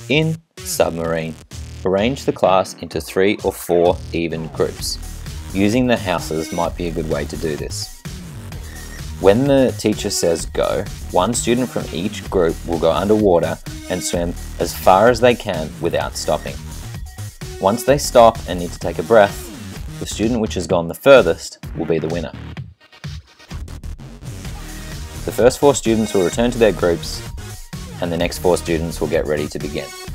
In Submarine, arrange the class into 3 or 4 even groups. Using the houses might be a good way to do this. When the teacher says go, one student from each group will go underwater and swim as far as they can without stopping. Once they stop and need to take a breath, the student which has gone the furthest will be the winner. The first 4 students will return to their groups, and the next 4 students will get ready to begin.